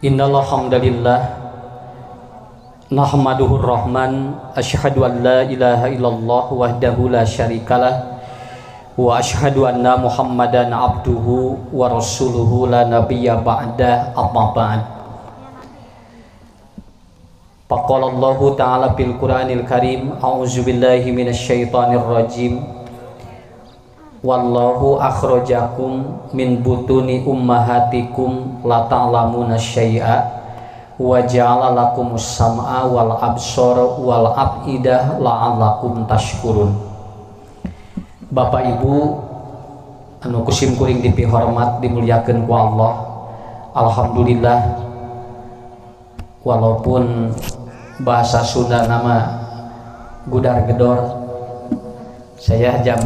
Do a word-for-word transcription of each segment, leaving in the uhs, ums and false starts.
Innal hamdalillah nahmaduhur rahman asyhadu an la ilaha illallah wahdahu la syarikalah wa asyhadu anna muhammadan abduhu wa rasuluhu la nabiyya ba'da amma ba'd. Faqala Allah ta'ala fil Qur'anil Karim a'udzu billahi minasyaitonir rajim wallahu akhrajakum min butuni ummahatikum la ta'lamuna syai'a wa ja'ala lakumus sam'a wal absara wal afidah la'allakum tashkurun. Bapak Ibu anu kusim kuring dipihormat dimuliakeun ku Allah, alhamdulillah walaupun bahasa Sunda nama gudar gedor, saya jam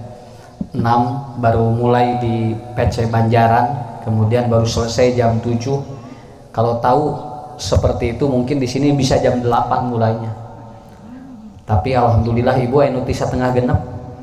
enam baru mulai di P C Banjaran, kemudian baru selesai jam tujuh. Kalau tahu seperti itu mungkin di sini bisa jam delapan mulainya. Tapi alhamdulillah Ibu anu ti satengah genep.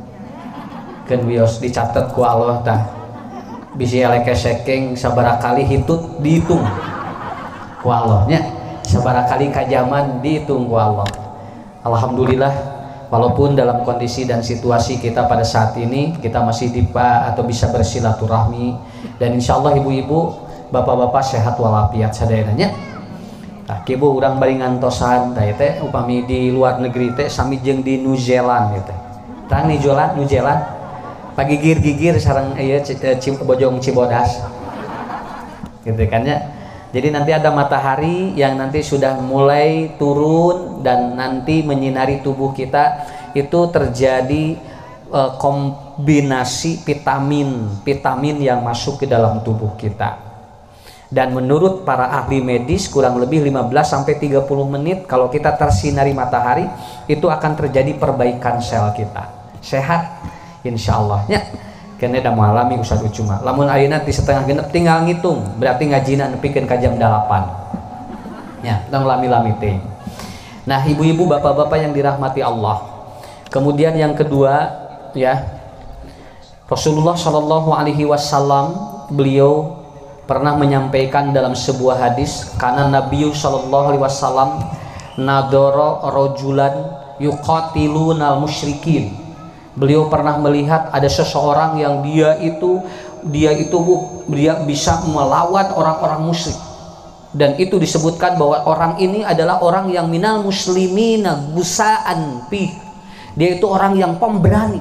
Keun wios dicatet ku Allah tah. Bisi eleke sekeng sabaraha kali hitut dihitung ku Allah nya. Sabaraha kali kajaman dihitung ku Allah. Alhamdulillah walaupun dalam kondisi dan situasi kita pada saat ini kita masih dipa atau bisa bersilaturahmi, dan insya Allah ibu-ibu bapak-bapak sehat walafiat sadayananya. Nah, kibu urang bari ngantosan teh teh upami di luar negeri teh sami jeung di New Zealand gitu. Tang New Zealand, New Zealand pagigir-gigir sareng ieu Bojong Cibodas. Gitu kan ya. Jadi nanti ada matahari yang nanti sudah mulai turun dan nanti menyinari tubuh kita, itu terjadi e, kombinasi vitamin vitamin yang masuk ke dalam tubuh kita. Dan menurut para ahli medis kurang lebih lima belas sampai tiga puluh menit kalau kita tersinari matahari itu akan terjadi perbaikan sel kita. Sehat insyaallah nya. Kene da mengalami Ustaz Ucuma. Lamun ayeuna ti setengah genep tinggal ngitung, berarti ngajina nepikeun ka jam delapan. Ya, tong lami-lami teh. Nah, ibu-ibu, bapak-bapak yang dirahmati Allah. Kemudian yang kedua, ya. Rasulullah Shallallahu alaihi wasallam beliau pernah menyampaikan dalam sebuah hadis, karena Nabi Shallallahu alaihi wasallam nadoro rojulan yuqatilunal musyrikin. Beliau pernah melihat ada seseorang yang dia itu dia itu dia bisa melawan orang-orang musyrik, dan itu disebutkan bahwa orang ini adalah orang yang minal muslimina busaan pi, dia itu orang yang pemberani.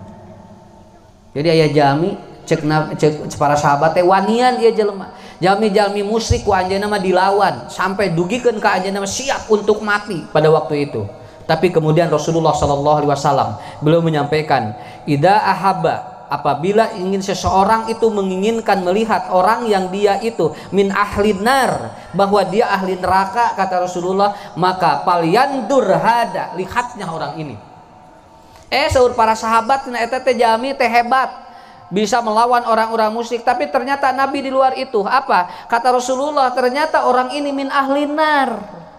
Jadi aya jalmi cek, cek para sahabat teh wanian ieu jelema, jalmi-jalmi musyrik ku anjeunna mah dilawan sampai dugikeun ka anjeunna mah siap untuk mati pada waktu itu. Tapi kemudian Rasulullah Shallallahu alaihi wasallam beliau menyampaikan, ida ahaba, apabila ingin seseorang itu menginginkan melihat orang yang dia itu min ahlin nar, bahwa dia ahli neraka, kata Rasulullah, maka palyandur hada, lihatnya orang ini. Eh seueur para sahabat na eta teh jami teh hebat, bisa melawan orang-orang musyrik. Tapi ternyata Nabi di luar itu apa? Kata Rasulullah, ternyata orang ini min ahlin nar.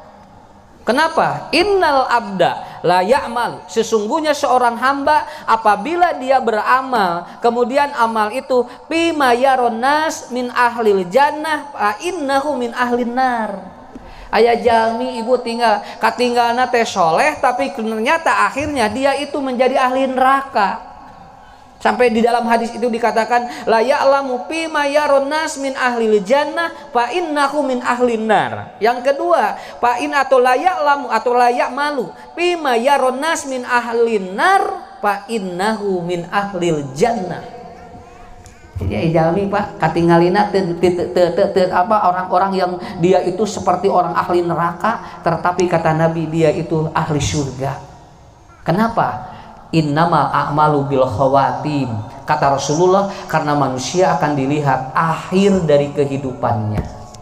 Kenapa? Innal abda la ya'mal, sesungguhnya seorang hamba apabila dia beramal kemudian amal itu bima yaron nas min ahlil jannah fa innahu min ahlin nar. Aya jalmi ibu tinggal katinggalna teh soleh tapi ternyata akhirnya dia itu menjadi ahli neraka. Sampai di dalam hadis itu dikatakan la ya'lamu bima yaron nas min ahlil jannah fa innahu min ahlin nar. Yang kedua, fa in atau la ya'lamu atau la ya'malu bima yaron nas min ahlin nar fa innahu min ahlil jannah. Jadi jalmi Pak katinggalina teu teu apa orang-orang yang dia itu seperti orang ahli neraka, tetapi kata Nabi dia itu ahli surga. Kenapa? Innamal a'malu bil khawatim, kata Rasulullah, karena manusia akan dilihat akhir dari kehidupannya.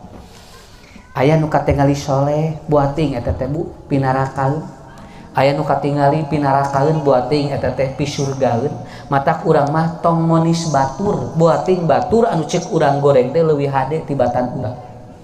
Aya nu katingali soleh buating eta teh Bu pinarakaeun, aya nu katingali pinarakaeun buating eta teh pi surgaeun. Matak urang mah tong monis batur, buating batur anu ceuk urang goreng teh leuwih hade tibatan urang.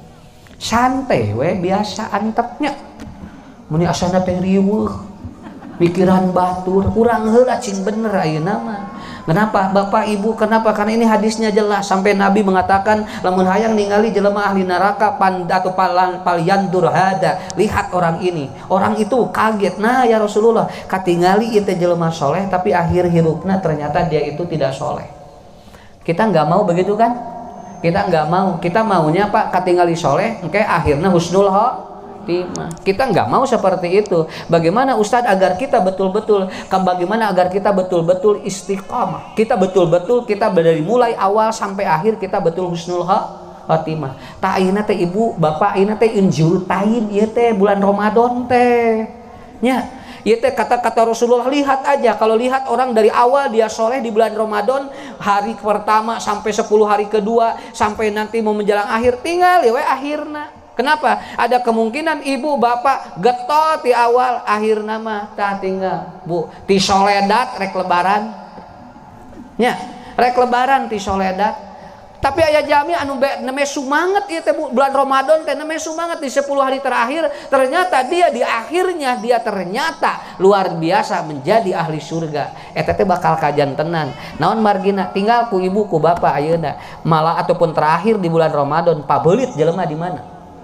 Santai we biasa antepnya. Muni asana teh riweuh pikiran batur, urang heula cing bener ayeuna mah Kenapa Bapak Ibu? Kenapa? Karena ini hadisnya jelas sampai Nabi mengatakan lamun hayang ningali jelema ahli neraka panda atau palan palyandur hada, lihat orang ini. Orang itu kaget. Nah ya Rasulullah, katingali ieu teh jelema soleh tapi akhir hidupnya ternyata dia itu tidak soleh. Kita nggak mau begitu kan? Kita nggak mau. Kita maunya Pak katingali soleh, engke akhirnya husnul khotimah. Kita nggak mau seperti itu. Bagaimana Ustadz agar kita betul-betul, bagaimana agar kita betul-betul istiqamah, kita betul-betul kita dari mulai awal sampai akhir kita betul husnul khotimah. Tak ayeuna teh ibu bapak ayeuna teh injur tain ieu teh bulan Ramadan teh nya. Ieu teh kata-kata Rasulullah, lihat aja kalau lihat orang dari awal dia soleh di bulan Ramadan, hari pertama sampai sepuluh hari kedua sampai nanti mau menjelang akhir tinggal ya we akhirna. Kenapa? Ada kemungkinan ibu bapak getol di awal, akhir nama tak tinggal bu ti soledat rek lebaran nya, rek lebaran ti soledat. Tapi aya jami anu nemesu banget ieu teh bulan Ramadan teh nemesu banget di sepuluh hari terakhir, ternyata dia di akhirnya dia ternyata luar biasa menjadi ahli surga. Eta teh bakal kajantenan. Naon margina? Tinggal ku ibu ku bapak ayeuna. Malah ataupun terakhir di bulan Ramadan pabeulit jelema di mana?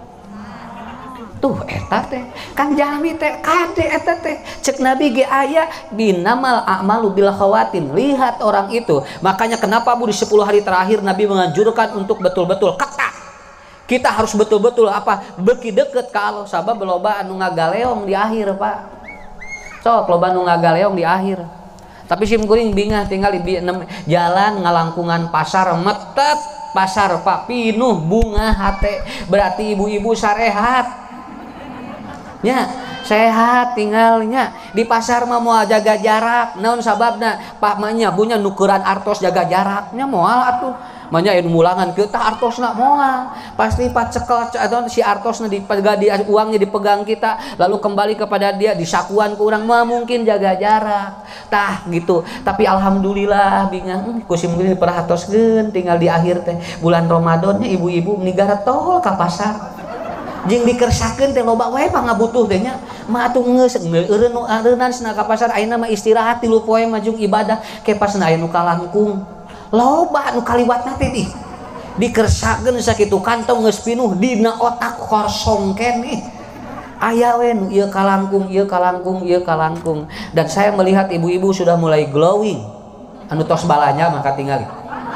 Tuh eta teh kan jami teh kade eta teh cek Nabi ge aya binamal a'malu bil khawatim. Lihat orang itu. Makanya kenapa Bu di sepuluh hari terakhir Nabi menganjurkan untuk betul-betul ketat. Kita harus betul-betul apa? Beki deket ka Allah. Sabab loba anu ngagaleong di akhir Pak. Sok loba anu ngagaleong di akhir. Tapi sim kuring bingah tinggal di jalan ngalangkungan pasar metet pasar Pak pinuh bunga hate. Berarti ibu-ibu sarehat. Ya, sehat tinggalnya di pasar mah moal jaga jarak. Naon sababna? Pak mahnya punya nukeran artos jaga jaraknya moal atuh. Mahnya anu mulangan ke tah artosna moal. Pasti pat cekel atau si artosna dipegang di uangnya dipegang kita lalu kembali kepada dia disakuan ke urang mah mungkin jaga jarak. Tah gitu. Tapi alhamdulillah bingang ku sim geus diperhatoskeun tinggal di akhir teh bulan Ramadannya ibu-ibu nigara tol ka pasar. Jeung dikersakeun teh loba wae pangabutuh teh nya mah atuh geus eureun nu areunan cenah ka pasar ayeuna mah istirahat tilu poe majung ibadah ke pasna aya nu kalangkung loba nu kaliwatna teh di dikersakeun sakitu kantong geus pinuh dina otak kosong keneh aya we nu ieu kalangkung ieu kalangkung ieu kalangkung. Dan saya melihat ibu-ibu sudah mulai glowing anu tos balanya maka tingali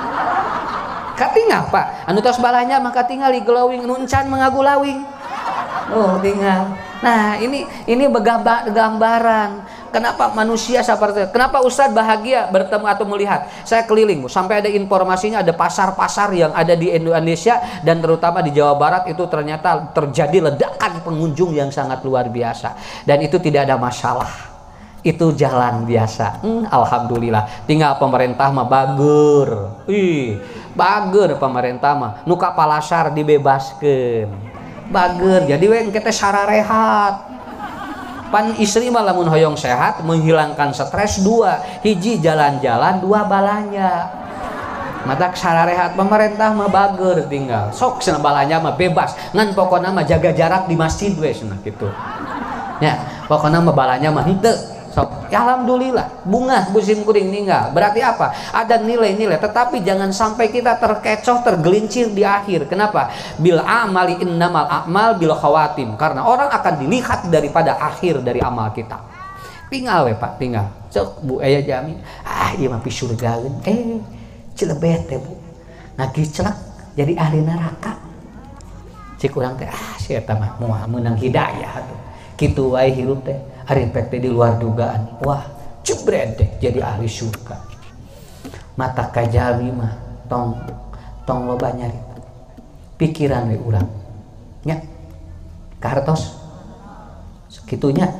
katingal Pak anu tos balanya maka tingali glowing nu encan mangagulawing. Oh tinggal. Nah ini ini gambaran kenapa manusia seperti itu. Kenapa Ustadz bahagia bertemu atau melihat. Saya keliling Bu, sampai ada informasinya ada pasar-pasar yang ada di Indonesia dan terutama di Jawa Barat itu ternyata terjadi ledakan pengunjung yang sangat luar biasa dan itu tidak ada masalah. Itu jalan biasa. hmm, Alhamdulillah. Tinggal pemerintah mah bagur. Ih, bagur pemerintah mah nuka palasar dibebaskan bager. Jadi we engke teh sararehat pan istri mah lamun hoyong sehat menghilangkan stres dua hiji jalan-jalan dua balanya mata sararehat. Pemerintah mah bager tinggal sok cenah balanya mah bebas ngan pokona mah jaga jarak di masjid we cenah kitu nya pokona mah balanya mah henteu sok. Ya alhamdulillah bunga musim kuring ninggal. Berarti apa? Ada nilai-nilai tetapi jangan sampai kita terkecoh tergelincir di akhir. Kenapa? Bil amali innamal a'mal bil khawatim. Karena orang akan dilihat daripada akhir dari amal kita. Tinggal we Pak, tinggal. Cok Bu aya jami. Ah ieu mah pi surgaeun. Eh cilebet teh Bu. Nagih celak jadi ahli neraka. Cik urang teh ah si eta mah moal meunang hidayah atuh. Kitu wae hirup teh. Hari pek di luar dugaan. Wah, jebredek jadi ahli surga. Mata kajami mah tong tong loba nyari. Pikiran we urang. Nya. Kartos. Sekitunya.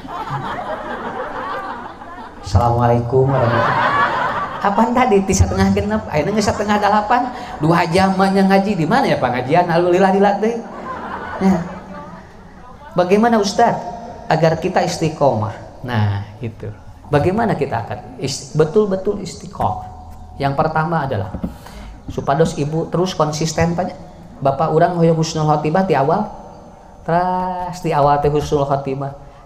Assalamualaikum warahmatullahi wabarakatuh. Apaan tadi ti setengah genep, ayeuna geus setengah delapan, dua jam nya ngaji di mana ya pengajian alhamdulillah teh. Ya. Bagaimana Ustaz? Agar kita istiqomah. Nah, itu. Bagaimana kita akan betul-betul istiqomah? Yang pertama adalah supados ibu terus konsisten banyak. Bapak urang hoyong husnul khotimah di awal. Terus di awal teh husnul khotimah.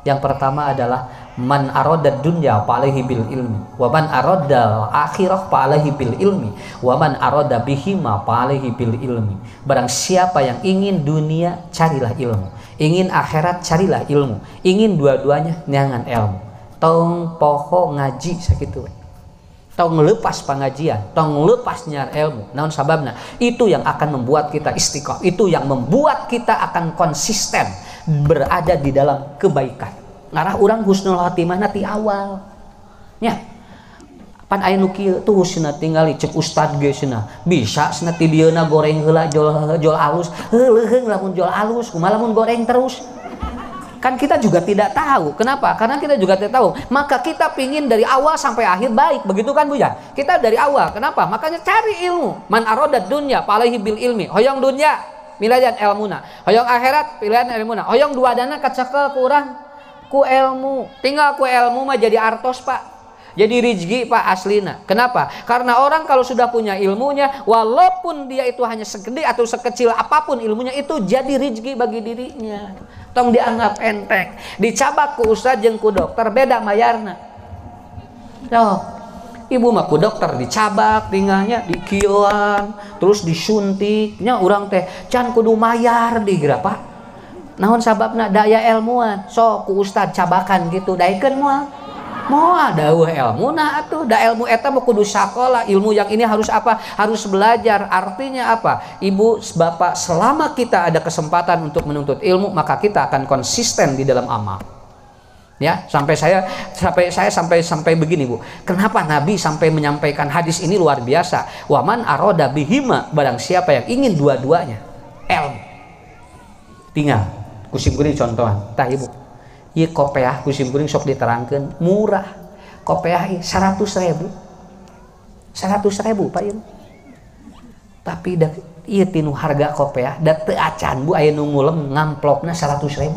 Yang pertama adalah man aradad dunya fa alaihi bil ilmi wa man aradal akhirah fa alaihi bil ilmi wa man arada bihima fa alaihi bil ilmi. Barang siapa yang ingin dunia, carilah ilmu. Ingin akhirat, carilah ilmu. Ingin dua-duanya, nyangan ilmu. Tong poho ngaji sakitu. Tong lepas pengajian, tong lepas nyar ilmu. Naon sababna? Itu yang akan membuat kita istiqomah. Itu yang membuat kita akan konsisten berada di dalam kebaikan. Ngarah orang husnul khotimah nanti awal nya pan aya nu kieu tuh cenah tingali cek ustad ge cenah bisa cenah ti dieuna goreng heula jol jol alus heuleung lamun jol alus kumaha lamun goreng terus kan kita juga tidak tahu. Kenapa? Karena kita juga tidak tahu. Maka kita pingin dari awal sampai akhir baik, begitu kan Bu ya? Kita dari awal. Kenapa? Makanya cari ilmu. Man aradad dunya fa alaihi bil ilmi. Hoyong dunya pilihan ilmuna, hoyong akhirat pilihan ilmuna, hoyong dua dana kacekel kurang ku ilmu. Tinggal ku ilmu mah jadi artos Pak, jadi rizki Pak aslina. Kenapa? Karena orang kalau sudah punya ilmunya, walaupun dia itu hanya segede atau sekecil apapun ilmunya, itu jadi rizki bagi dirinya. Tong dianggap enteng. Dicabak ku ustad jeung ku dokter beda mayarna. Tuh, ibu mah ku dokter dicabak tinggalnya dikieuan, terus disuntiknya urang teh can kudu mayar di geura Pak. Naon sababna? Daya ilmuan. So ku ustad cabakan gitu daekeun moal. Moal dawuh ilmuna atuh. Da ilmu eta mah kudu sakola. Ilmu yang ini harus apa? Harus belajar. Artinya apa? Ibu, bapak, selama kita ada kesempatan untuk menuntut ilmu, maka kita akan konsisten di dalam amal. Ya, sampai saya sampai saya sampai sampai begini Bu. Kenapa Nabi sampai menyampaikan hadis ini luar biasa? Waman aroda bihima, barang siapa yang ingin dua-duanya, ilmu. Tinggal kusim kuring contohan, tah Ibu. Ieu kopiah kusim kuring sok diterangkeun murah. Kopiah ieu seratus ribu. seratus ribu Pak Ibu. Tapi da ieu tinu harga kopiah da teu acan Bu aya nu ngulem ngamplopna seratus ribu.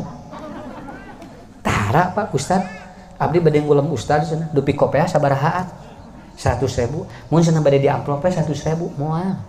Tara Pak Ustad, abdi bade ngulem ustad cenah dupi kopiah sabarahaan? seratus ribu. Mun cenah bade di amplopnya seratus ribu moal.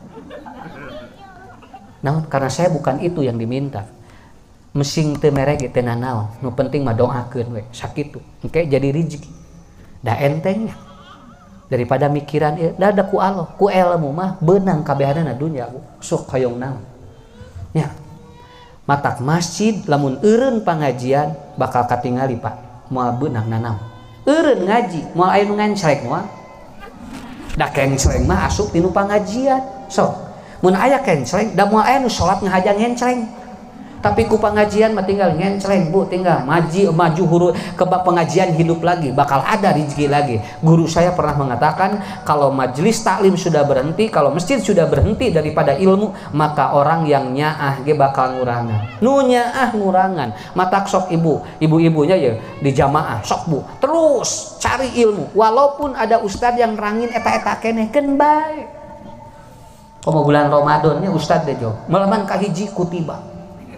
Naon? Karena saya bukan itu yang diminta. Mesing teu merek teu nanaon, nu penting mah doakeun we sakitu engke jadi rezeki. Da entengnya daripada mikiran ieu da ada ku Allah, ku ilmu mah beunang kabehanana dunya Bu. Sok hoyong naon. Ya. Matak masjid lamun eureun pangajian bakal katingali Pak, moal beunang nanaon. Eureun ngaji, moal aya nu ngancreng moal. Da kencreng mah asup tinu pangajian. Sok. Mun aya kencreng da moal aya nu salat ngahajang ngencreng. Tapi ku pengajian mah tinggal ngencreng Bu, tinggal maji maju huru ke pengajian hidup lagi, bakal ada rezeki lagi. Guru saya pernah mengatakan kalau majelis taklim sudah berhenti, kalau masjid sudah berhenti daripada ilmu, maka orang yang nyaah ge bakal ngurangan. Nu nyaah ngurangan. Matak sok Ibu, ibu-ibunya ya di jamaah sok Bu. Terus cari ilmu walaupun ada ustad yang rangin eta-eta keneh keun bae. Komo bulan Ramadan nya ustad teh jo, malaman kahiji kutiba.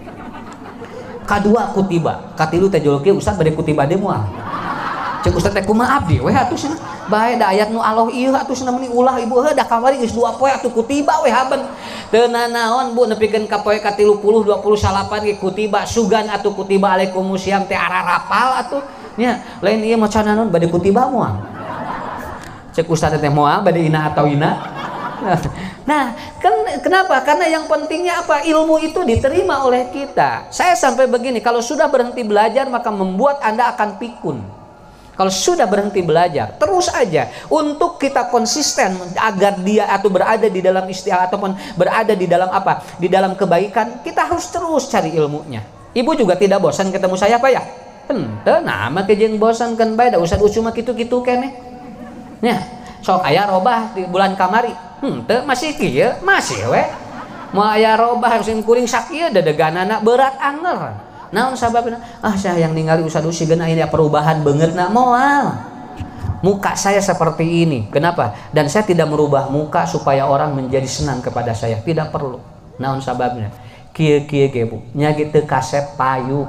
Kadua kutiba, katilu teh jolke ustad bade kutiba deh moal. Cek ustad teh kumaha abdi we atuh cenah. Bae da ayat nu Allah ieu atuh cenah meni ulah ibu heuh da kamari geus dua poe atuh kutiba we haben. Teu nanaon Bu nepikeun ka poe ka tilu puluh dua puluh salapan ge kutiba sugan atuh kutiba alaikumussalam teh ara rapal atuh. Nya lain ieu macan naon bade kutiba moal. Cek ustad teh moal bade ina atau ina. Nah, kan, kenapa? Karena yang pentingnya apa? Ilmu itu diterima oleh kita. Saya sampai begini, kalau sudah berhenti belajar maka membuat Anda akan pikun. Kalau sudah berhenti belajar, terus aja untuk kita konsisten agar dia atau berada di dalam istilah ataupun berada di dalam apa? Di dalam kebaikan, kita harus terus cari ilmunya. Ibu juga tidak bosan ketemu saya Pak ya? Henteu, nah mah jeung bosan kan bae da usah cuma kitu-kitu keneh. Nya, sok aya robah di bulan kamari. Henteu masih kieu, masih we. Moal aya robah sing kuring sakieu dadeganana berat anger. Naon sababna? Ah saya yang ningali ustad usigeun aya perubahan beungeutna moal. Muka saya seperti ini. Kenapa? Dan saya tidak merubah muka supaya orang menjadi senang kepada saya. Tidak perlu. Naon sababna? Kieu-kieu ge Bu. Nya kitu kasep payu.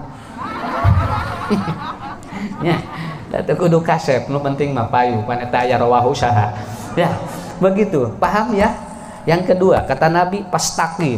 Nya, da teu kudu kasep, nu penting mah payu. Pan eta aya rawahu saha. Ya. Begitu, paham ya? Yang kedua, kata Nabi, pastaqim.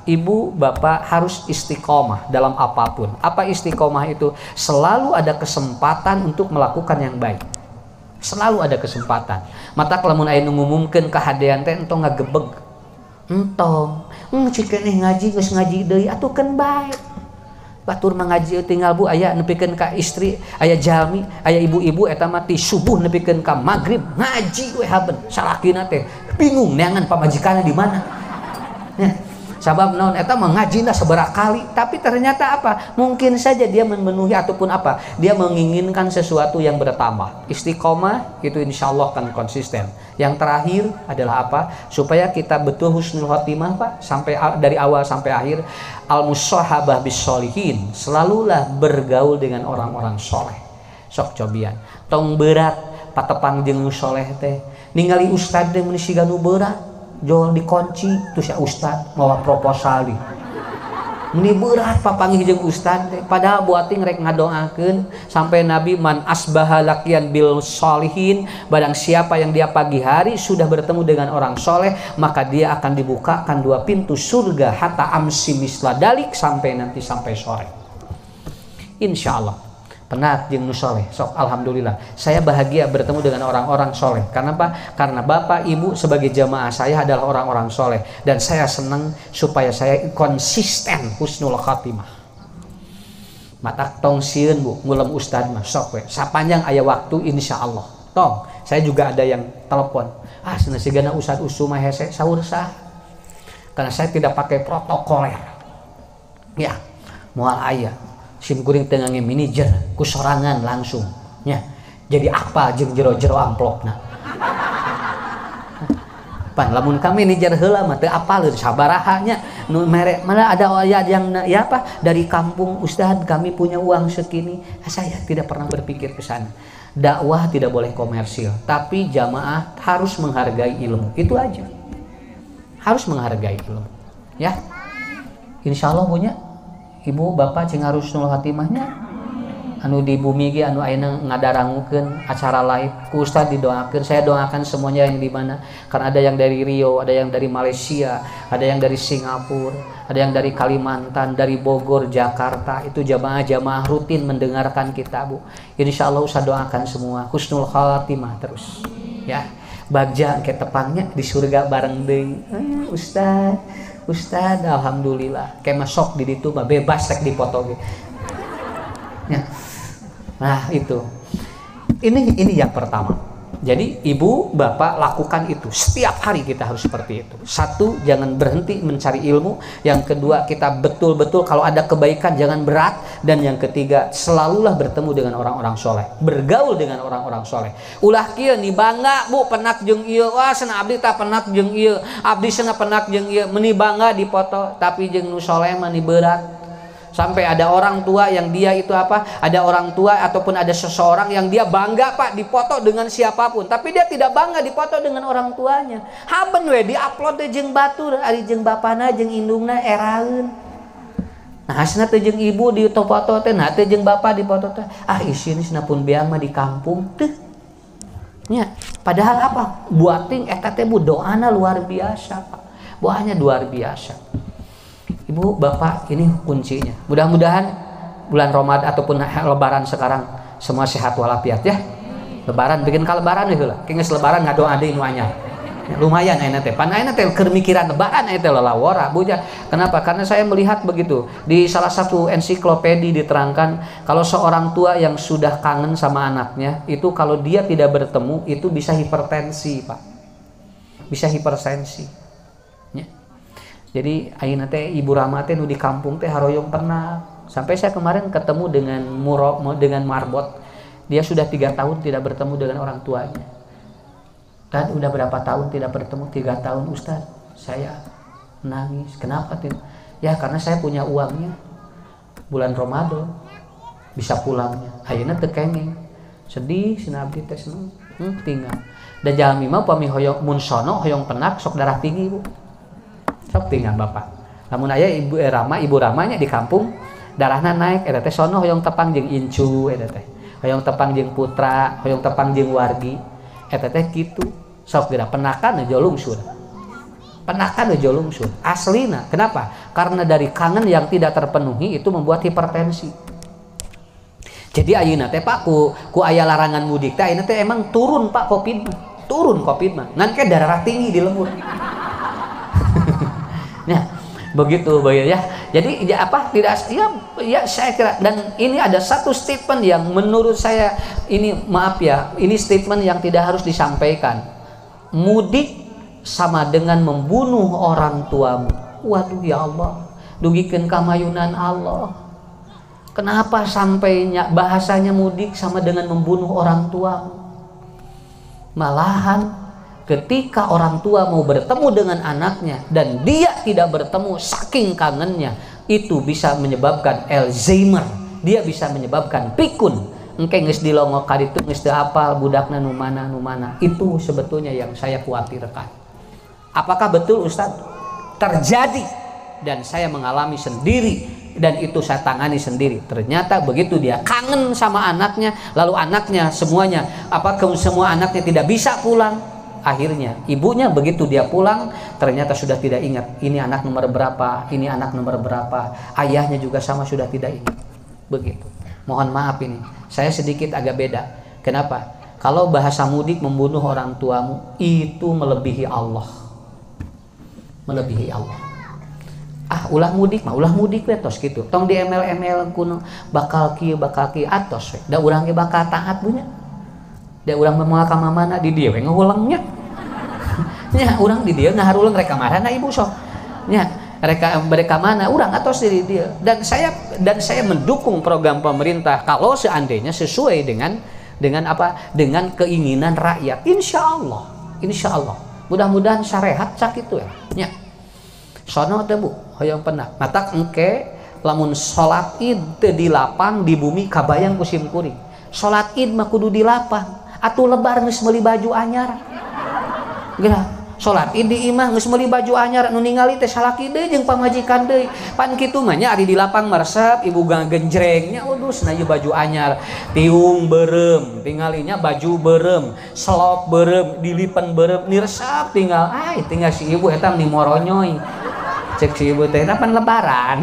ibu bapak harus istiqomah dalam apapun. Apa istiqomah itu? Selalu ada kesempatan untuk melakukan yang baik. Selalu ada kesempatan. Mata lamun aya nu ngumumkeun kahadean teh entong ngagebeg. Entong, hmm, cikeun ngaji geus ngaji deui atukeun bae. Batur mengaji tinggal bu aya nepikeun ka istri, aya jalmi, aya ibu-ibu eta mah ti subuh nepikeun ka magrib ngaji we haben. Salakina teh bingung neangan pamajikanna di mana. Ya. Sabab naon eta mengajina seberapa kali, tapi ternyata apa? Mungkin saja dia memenuhi ataupun apa? Dia menginginkan sesuatu yang bertambah. Istiqomah itu insya Allah akan konsisten. Yang terakhir adalah apa? Supaya kita betul husnul khotimah Pak, sampai dari awal sampai akhir. Al-mushahabah bis-sholihin, selalulah bergaul dengan orang-orang soleh. Sok cobian. Tong berat patepang jeung soleh teh. Ningali ustad teh mun siga nu berat. Jual dikunci terus ya ustad mau proposal di ini berat papanggih jeung ustad padahal buating rek ngadoakeun sampai Nabi man asbaha laqiyan bil sholihin, barang siapa yang dia pagi hari sudah bertemu dengan orang soleh maka dia akan dibukakan dua pintu surga hatta amsi misladalik, sampai nanti sampai sore insya Allah. Penat jeung nu soleh, sok alhamdulillah saya bahagia bertemu dengan orang-orang soleh. Karena apa? Karena bapak ibu sebagai jamaah saya adalah orang-orang soleh, dan saya senang supaya saya konsisten husnul khatimah. Mata tong sieun bu ngulem ustad mah sok we sapanjang aya waktu insya Allah tong. Saya juga ada yang telepon, ah cenah sigana ustad usu mah hese saur sah, karena saya tidak pakai protokoler ya moal aya sim kuring teu ngangge manajer ku sorangan langsung nya jadi apa jeung jero-jero amplopna pan lamun ka manajer heula mah teu apaleun sabaraha nya nu mere mana ada aya yang ya apa dari kampung ustad kami punya uang segini. Saya tidak pernah berpikir ke sana. Dakwah tidak boleh komersil, tapi jamaah harus menghargai ilmu, itu aja, harus menghargai ilmu ya. Insya Allah punya ibu bapak cing harus husnul khatimahnya anu di bumi ge anu ayeuna ngadarangukeun acara live ku ustad didoakeun. Saya doakan semuanya yang di mana, karena ada yang dari Rio, ada yang dari Malaysia, ada yang dari Singapura, ada yang dari Kalimantan, dari Bogor, Jakarta. Itu jamaah-jamaah rutin mendengarkan kita bu. Insya Allah usah doakan semua husnul khatimah terus ya. Bagja ke tepangnya di surga bareng deui eh, ustad Ustad, alhamdulillah kayak masuk di situ mah bebas rek dipoto gitu. Ya. Nah itu ini ini yang pertama. Jadi ibu bapak lakukan itu setiap hari, kita harus seperti itu. Satu, jangan berhenti mencari ilmu. Yang kedua, kita betul-betul kalau ada kebaikan jangan berat. Dan yang ketiga, selalulah bertemu dengan orang-orang soleh, bergaul dengan orang-orang soleh. Ulah kieu nih bangga bu penak jeung ieu, wah cenah abdi tah penak jeung ieu, abdi cenah penak jeung ieu, meuni bangga dipoto, tapi jeung nu soleh mah ni berat. Sampai ada orang tua yang dia itu apa, ada orang tua ataupun ada seseorang yang dia bangga pak dipoto dengan siapapun, tapi dia tidak bangga dipoto dengan orang tuanya. Haben we diupload teh jeung batur ari jeung bapana jeung indungna eraeun. Nah asna teh jeung ibu di foto teh, nah teh jeung bapa di foto teh, ah isin sinapun beang mah di kampung teh. Nya, padahal apa? Buating eta teh bu doana luar biasa pak. Doanya luar biasa. Ibu, bapak, ini kuncinya. Mudah-mudahan bulan Ramadan ataupun Lebaran sekarang semua sehat walafiat ya. Lebaran bikin ka lebaran ya heula. Kengis lebaran ngadoa deui nu anyar. Lumayan ayeuna teh. Pan ayeuna teh keur mikiran lebaran aya teh lalawara buja. Kenapa? Karena saya melihat begitu. Di salah satu ensiklopedi diterangkan kalau seorang tua yang sudah kangen sama anaknya, itu kalau dia tidak bertemu itu bisa hipertensi, Pak. Bisa hipertensi. Jadi ayeuna teh Ibu Rama teh nu di kampung teh haroyong pernah. Sampai saya kemarin ketemu dengan Muro, dengan Marbot. Dia sudah tiga tahun tidak bertemu dengan orang tuanya. Dan udah berapa tahun tidak bertemu? Tiga tahun Ustaz. Saya nangis. Kenapa tuh? Ya karena saya punya uangnya. Bulan Ramadan bisa pulangnya. Ayeuna teu kenging. Sedih cenah abdi teh seneng. Hmm, tinggal. Dan jalmi mah upami hoyong mun sono hoyong penak sok darah tinggi, Bu. Sok tinggal bapak. Namun aya ibu eh, Rama, ibu Ramanya di kampung darahna naik, eta teh sono hoyong tepang jeung Incu, eta teh. Hoyong tepang jeung Putra, hoyong tepang jeung Wargi. Eta teh kitu. Sok geura penakan jolung sur. Penakan ujo lungsun aslina. Kenapa? Karena dari kangen yang tidak terpenuhi itu membuat hipertensi. Jadi ayeuna teh Pak ku ku aya larangan mudik teh ayeuna teh emang turun Pak Covid mah. Turun Covid mah. Ngan ke darah tinggi di lembur. Nah, begitu begitu ya. Jadi ya apa tidak ya ya saya kira, dan ini ada satu statement yang menurut saya ini maaf ya, ini statement yang tidak harus disampaikan. Mudik sama dengan membunuh orang tuamu. Waduh ya Allah, dugikeun kamayunan Allah. Kenapa sampainya bahasanya mudik sama dengan membunuh orang tuamu? Malahan ketika orang tua mau bertemu dengan anaknya dan dia tidak bertemu saking kangennya, itu bisa menyebabkan Alzheimer, dia bisa menyebabkan pikun. Engke geus dilongok ka ditu geus teu hafal budakna nu mana nu mana. Itu sebetulnya yang saya khawatirkan. Apakah betul Ustadz? Terjadi, dan saya mengalami sendiri, dan itu saya tangani sendiri. Ternyata begitu dia kangen sama anaknya, lalu anaknya semuanya apa semua anaknya tidak bisa pulang. Akhirnya ibunya begitu dia pulang ternyata sudah tidak ingat ini anak nomor berapa, ini anak nomor berapa. Ayahnya juga sama sudah tidak ingat. Begitu. Mohon maaf ini saya sedikit agak beda. Kenapa? Kalau bahasa mudik membunuh orang tuamu itu melebihi Allah. Melebihi Allah. Ah ulah mudik mah ulah mudik we tos gitu. Tong di M L M L kuno bakal kieu bakal kieu atos we. Da urang ge bakal taat bunya. Da urang moal ka mamana di dieu we ngahulengnya. Nya urang di dieu ngaharuleng reka marana ibu sok. Nya mereka mereka mana urang atos di dieu. Dan saya dan saya mendukung program pemerintah kalau seandainya sesuai dengan dengan apa? Dengan keinginan rakyat. Insya Allah. Insya Allah. Mudah-mudahan syariat cak itu ya. Nya. Sono teh Bu, hoyong pernah. Matak engke lamun salat Id teu di lapang di bumi kabayang ku sim kuring. Salat Id mah kudu di lapang. Atuh lebar geus meuli baju anyar. Geura salat Id di imah geus meuli baju anyar nu ningali teh salaki deui jeung pamajikan deui. Pan kitu mah nya ari di lapang maresep ibu genjrengnya udus na ieu baju anyar. Tiung beureum, tingalinya baju beureum, selop beureum, dilipen beureum, niresep tinggal ai tinggal si ibu eta ni moronyoy. Cek si ibu teh pan lebaran.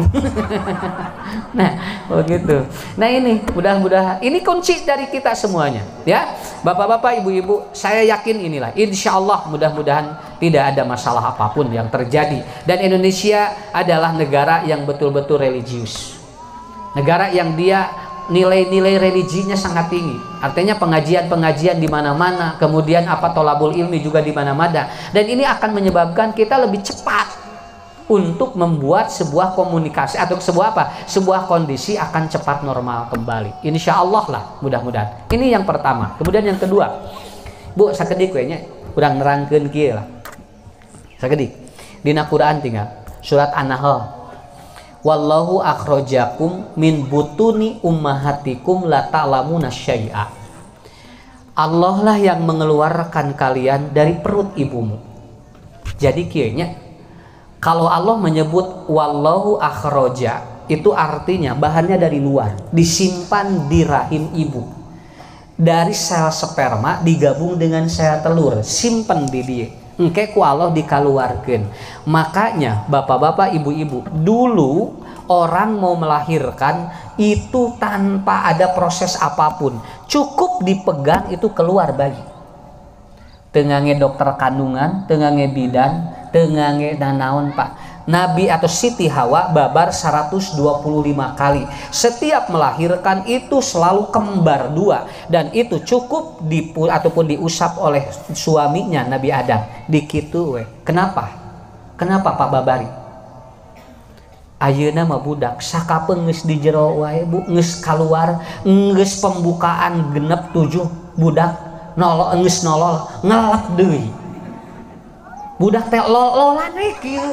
Nah begitu. Nah ini mudah-mudahan ini kunci dari kita semuanya ya bapak-bapak ibu-ibu, saya yakin inilah insya Allah mudah-mudahan tidak ada masalah apapun yang terjadi, dan Indonesia adalah negara yang betul-betul religius, negara yang dia nilai-nilai religinya sangat tinggi, artinya pengajian-pengajian di mana-mana, kemudian apa tolabul ilmi juga di mana-mana, dan ini akan menyebabkan kita lebih cepat untuk membuat sebuah komunikasi atau sebuah apa sebuah kondisi akan cepat normal kembali insya Allah lah mudah-mudahan. Ini yang pertama. Kemudian yang kedua Bu sakedik we nya urang nerangkeun kieu lah sakedik dina Quran tinggal surat An-Nahl wallahu akhrajakum min butuni ummahatikum la ta'lamuna syai'a. Allah lah yang mengeluarkan kalian dari perut ibumu. Jadi kieu nya kalau Allah menyebut wallahu akhroja, itu artinya bahannya dari luar, disimpan di rahim ibu. Dari sel sperma digabung dengan sel telur, simpen di dia. Engke ku Allah dikaluarkeun. Makanya bapak-bapak, ibu-ibu, dulu orang mau melahirkan itu tanpa ada proses apapun. Cukup dipegang itu keluar bayi. Tengange dokter kandungan, tengange bidan, tengange nanaon Pak. Nabi atau Siti Hawa babar seratus dua puluh lima kali. Setiap melahirkan itu selalu kembar dua, dan itu cukup dipu ataupun diusap oleh suaminya Nabi Adam. Dikitu we. Kenapa? Kenapa Pak Babari? Ayeuna mah budak sakapeung geus di jero wae Bu, geus kaluar, geus pembukaan genep tujuh budak nolol geus nolol ngelak deui. Budak teh lololan we kieu.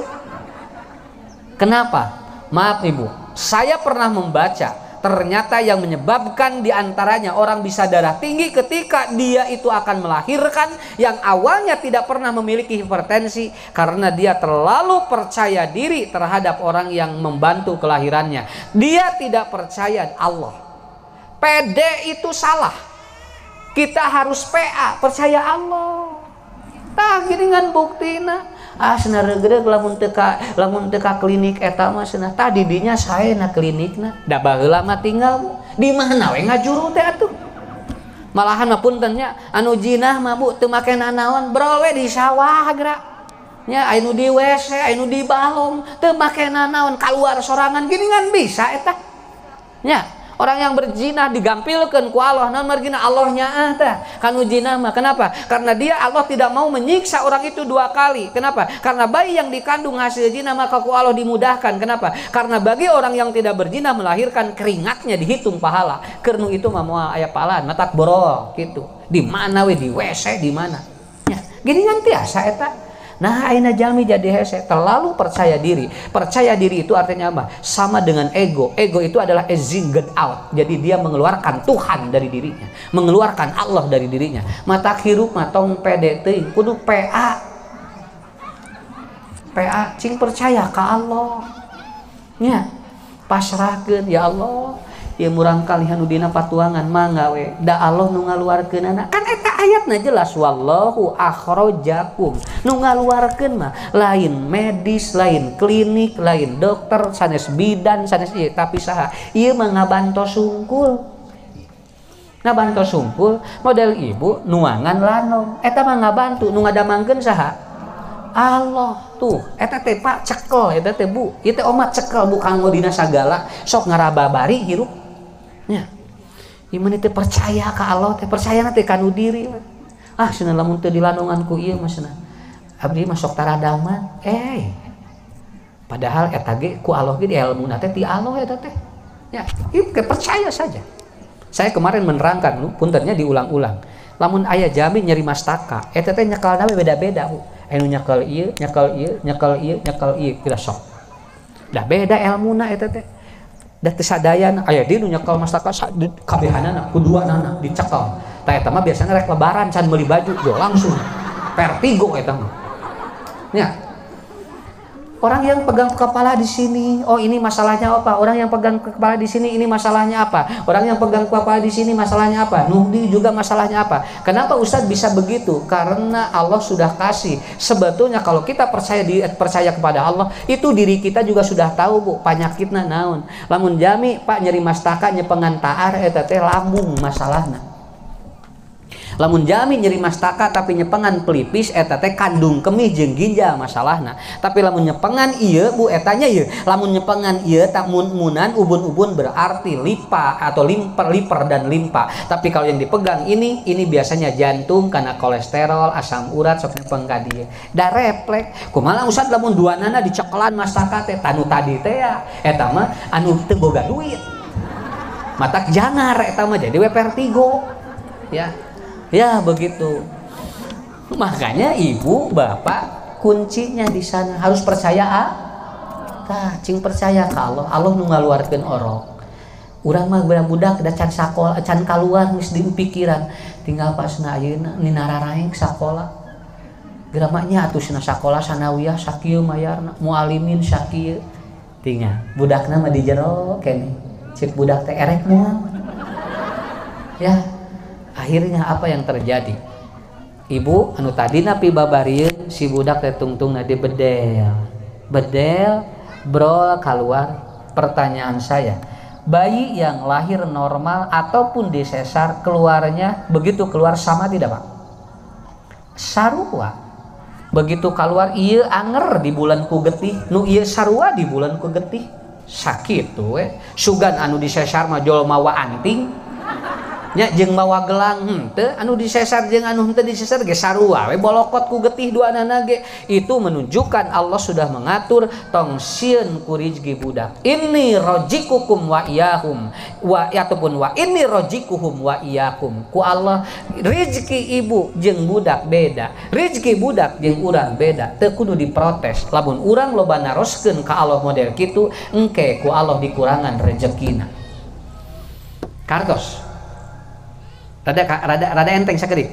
Kenapa? Maaf Ibu, saya pernah membaca ternyata yang menyebabkan diantaranya orang bisa darah tinggi ketika dia itu akan melahirkan yang awalnya tidak pernah memiliki hipertensi karena dia terlalu percaya diri terhadap orang yang membantu kelahirannya. Dia tidak percaya Allah. P D itu salah. Kita harus P A, percaya Allah. Tah gini ngan buktina ah cenah regreg lamun teu ka lamun teu ka klinik eta mah cenah tadi dinya sae na klinikna da baheula mah tinggal di mana we ngajuru teh atuh. Malahan mah puntennya anu jinah mah Bu teu make nanaon brol we di sawah geura nya anu di W C anu di balong teu make nanaon kaluar sorangan gini ngan bisa eta nya. Orang yang berzina digampilkan ku Allah, naon margina Allahnya ah tah kanu zina mah. Kenapa? Karena dia Allah tidak mau menyiksa orang itu dua kali. Kenapa? Karena bayi yang dikandung hasil zina maka ku Allah dimudahkan. Kenapa? Karena bagi orang yang tidak berzina melahirkan keringatnya dihitung pahala. Kernu itu mah moal aya pahala, matak borol gitu. Di mana we di W C di mana? Ya, gini ngan tiasa eta. Nah, aina jalmi jadi hese, terlalu percaya diri. Percaya diri itu artinya apa? Sama dengan ego. Ego itu adalah ezing get out. Jadi dia mengeluarkan Tuhan dari dirinya, mengeluarkan Allah dari dirinya. Mata hirup matong P D T, kudu P A. P A cing percaya ke Allah. Nya, pasrahkeun ya Allah. Ya murang kalihan udina patuangan mangga we da Allah nu ngaluarkeunana kan eta ayatna jelas wallahu akhrajakum nu ngaluarkeun mah lain medis lain klinik lain dokter sanes bidan sanes ieu tapi saha ieu mah ngabantos sungkul ngabantos sungkul model ibu nuangan lanong eta mah ngabantu nu ngadamangkeun saha Allah tuh eta teh Pak cekel eta teh Bu ieu teh omat cekel bukan dina sagala sok ngarababari hirup nya iman teh percaya ka Allah teh percaya teh kanu diri ah cenah lamun teu dilanongan ku ieu mah cenah abdi mah sok taradaman eh padahal eta ge ku Allah ge ilmuna teh ti Allah eta teh ya ieu percaya saja. Saya kemarin menerangkan lu puntennya diulang-ulang lamun aya jami nyeri mastaka eta teh nyekelna beda-beda Bu anu nyekel ieu nyekel ieu nyekel ieu nyekel ieu kira sok dah beda ilmuna eta teh da teu sadayan aya di nu nyekel mastaka kabehanana kuduanana dicekel tah eta mah biasana rek lebaran can meuli baju jo langsung vertigo eta mah nya. Orang yang pegang kepala di sini, oh ini masalahnya apa? Orang yang pegang kepala di sini, ini masalahnya apa? Orang yang pegang kepala di sini, masalahnya apa? Nuhdi juga masalahnya apa? Kenapa Ustadz bisa begitu? Karena Allah sudah kasih. Sebetulnya kalau kita percaya di, percaya kepada Allah, itu diri kita juga sudah tahu Bu, penyakitna naon. Lamun jami Pak nyeri mastaka nyepengan taar eta teh lambung masalahna. Lamun jami nyeri mastaka tapi nyepengan pelipis eta teh kandung kemih jeung ginjal masalahna. Tapi lamun nyepengan ieu Bu etanya ieu. Lamun nyepengan ieu tak mun-munan ubun-ubun berarti lipa atau limper liper dan limpa. Tapi kalau yang dipegang ini ini biasanya jantung karena kolesterol, asam urat sok nyepeng ka dieu. Da refleks. Kumaha Ustaz lamun duanana dicekelan mastaka teh tanu tadi teh ya eta mah anu teu boga duit. Matak jangar eta mah jadi we vertigo. Ya. Ya begitu. Makanya ibu bapak kuncinya di sana harus percaya ah. Tah cing percaya ka Allah. Allah nu ngaluarkeun orok. Urang mah budak da can sakola can kaluar geus di pikiran tinggal pasna ayeuna ninararaeng sakola. Geramanya atuh cenah sakola sanawiyah sakieu mayarna mualimin sakieu. Tinggal budakna mah di jero keneh. Cik budak teh erek moal. Ya. Akhirnya apa yang terjadi? Ibu anu tadina pi babarieun si budak teh tungtungna di bedel. Bedel brol keluar. Pertanyaan saya, bayi yang lahir normal ataupun disesar keluarnya begitu keluar sama tidak Pak? Sarua. Begitu keluar ieu anger di bulan ku getih, nu ieu sarua di bulan ku getih. Sakitu we. Sugan anu disesar mah jol mawa anting. Nya jeung mawa gelang henteu anu disesar jeung anu henteu disesar ge sarua we bolokot ku getih duanana ge. Itu menunjukkan Allah sudah mengatur tong sieun ku rizki budak. Inni rojikukum wa iyahum wa ataupun wa inni rojikuhum wa iyakum. Ku Allah rizki ibu jeung budak beda, rizki budak jeung urang beda. Teu kudu diprotes. Lamun urang loba naroskeun ka Allah model kitu engke ku Allah dikurangan rezekina. Kartos rada rada rada enteng sakedik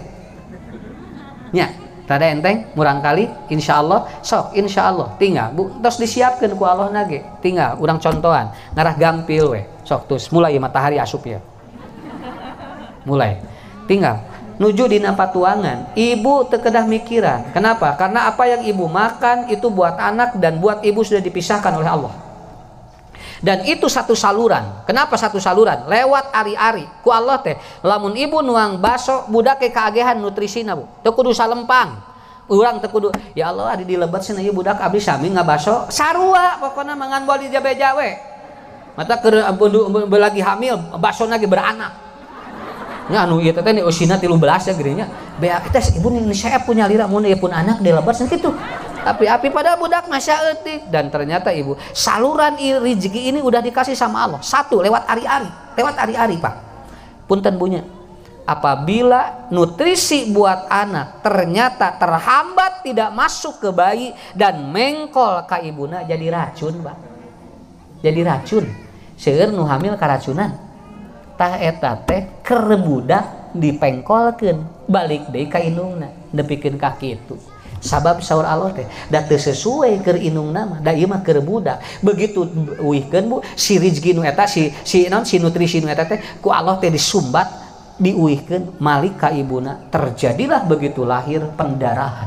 nya rada enteng murang kali insyaallah sok insyaallah tinggal Bu tos disiapkeun ku Allah nage tinggal urang contohan ngarah gampil we sok tus mulai matahari asup ya mulai tinggal nuju dina patuangan, ibu terkedah mikiran. Kenapa? Karena apa yang ibu makan itu buat anak dan buat ibu sudah dipisahkan oleh Allah. Dan itu satu saluran. Kenapa satu saluran? Lewat ari-ari. Ku Allah teh, lamun ibu nuang baso budak ke keagehan nutrisina bu. Teu kudu salempang. Urang teu kudu, ya Allah adi dilebat cenah ieu budak abdi sami ngabaso sarua pokona mangan bol di jabe-jawe. Mata keur lagi hamil, basona ge beranak. Nya anu ieu teh ni usina tilu belas ya geunya. Bea tes ibu nih saya punya lira mun ieu pun anak dilebat cenah kitu. Api-api pada budak masya etik. Dan ternyata ibu, saluran rezeki ini udah dikasih sama Allah. Satu, lewat ari-ari. Lewat ari-ari pak. Punten bunya. Apabila nutrisi buat anak ternyata terhambat tidak masuk ke bayi dan mengkol ka ibuna jadi racun pak. Jadi racun. Seueur nu hamil karacunan. Tah eta teh keur budak dipengkolkeun balik deui ka indungna nepikeun ka kitu. Sabab saur Allah teh da teu sesuai keur indungna mah da ieu mah keur budak. Begitu uihkeun bu si rezeki nu eta si si naon si nutrisi nu eta teh ku Allah teh disumbat diuihkeun malik ka ibuna. Terjadilah begitu lahir pendarahan.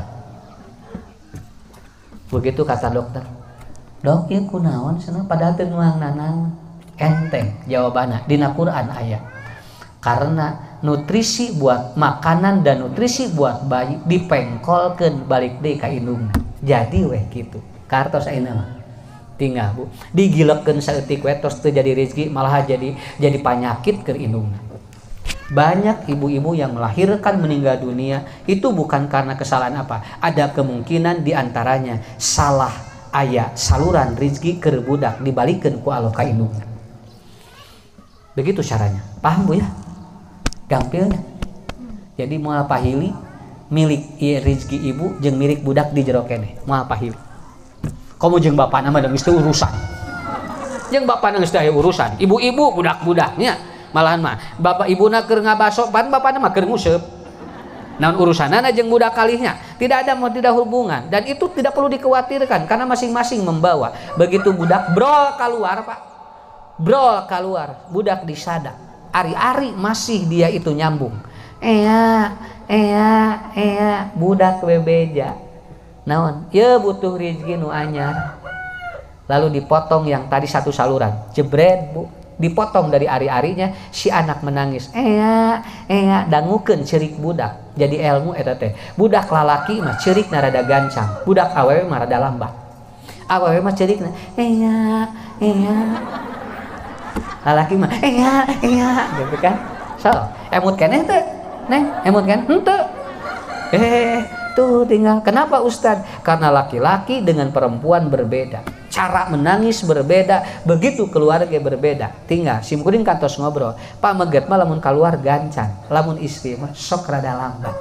Begitu kata dokter. Dok ieu kunaon cenah padahal teu nuang nanang. Enteng jawabanna dina Quran aya. Karena nutrisi buat makanan dan nutrisi buat bayi dipengkolkeun balik deui ka indungna. Jadi weh kitu. Kartos ayeuna mah. Tinggal bu, digilekeun saeutik we tos teu jadi rezeki malah jadi jadi panyakit keur indungna. Banyak ibu-ibu yang melahirkan meninggal dunia itu bukan karena kesalahan apa. Ada kemungkinan diantaranya salah aya saluran rezeki keur budak dibalikeun ku Allah ka indungna. Begitu caranya. Paham bu ya? Gampilnya. Jadi moal pahili milik ieu rezeki ibu jeung milik budak di jero keneh. Moal pahili. Komo jeung bapana mah geus teu urusan. Jeung bapana geus teu aya urusan. Ibu-ibu budak-budaknya malahan mah bapak ibuna keur ngabaso pan bapana mah keur nguseup. Naon urusanana jeung budak kalihnya? Tidak ada mau tidak hubungan dan itu tidak perlu dikhawatirkan karena masing-masing membawa. Begitu budak brol keluar Pak. Brol keluar, budak disadap. Ari-ari masih dia itu nyambung. Ea, ea, ea, budak bebeja. Naon? Ya butuh rezeki nu anyar. Lalu dipotong yang tadi satu saluran. Jebret bu, dipotong dari ari-arinya. Si anak menangis. Ea, ea, dangukeun ceurik budak. Jadi ilmu eta teh. Budak lalaki mah ceurik narada gancang. Budak awewe mah rada lambat. Awewe mah ceurikna. Ea, ea. Lalaki mah iya iya gitu kan. So emut keneh teh neng emut kan henteu eh tuh tinggal. Kenapa Ustad? Karena laki-laki dengan perempuan berbeda, cara menangis berbeda, begitu keluarga berbeda. Tinggal simkuring kantos ngobrol Pak Meget mah lamun keluar gancang, lamun istri mah sok rada lambat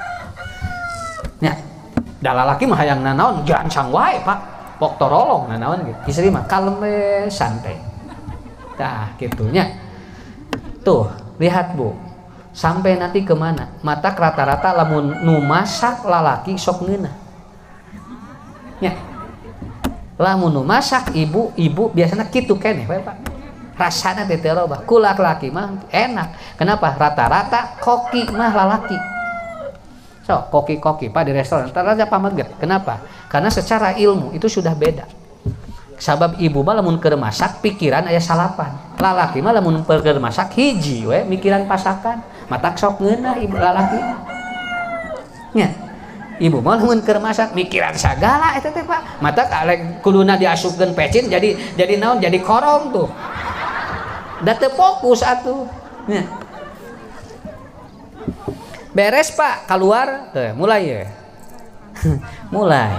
nya. Da lalaki mah hayang nanaon gancang wae Pak, pok torolong nanaon gitu. Istri mah kalem santai. Nah gitunya. Tuh lihat bu, sampai nanti kemana mata rata-rata lamun nu masak lalaki sok ngeunah ya. Lamun nu masak ibu ibu biasanya gitu keneh we Pak, rasana teh teu loba. Ku laki mah enak. Kenapa? Rata-rata koki mah lalaki. So koki-koki Pak di restoran rata-rata pameget. Kenapa? Karena secara ilmu itu sudah beda. Sabab ibu mah lamun keur masak pikiran aya salapan. Lalaki mah lamun keur masak hiji we mikiran pasakan. Matak sok ngeunah ibu lalaki. Nya. Ibu mah lamun keur masak mikiran sagala eta teh Pak. Matak alek kuduna diasupkeun pecin jadi jadi naon jadi korong tuh. Da teu fokus atuh. Nya. Beres Pak, keluar tuh mulai ya. Mulai.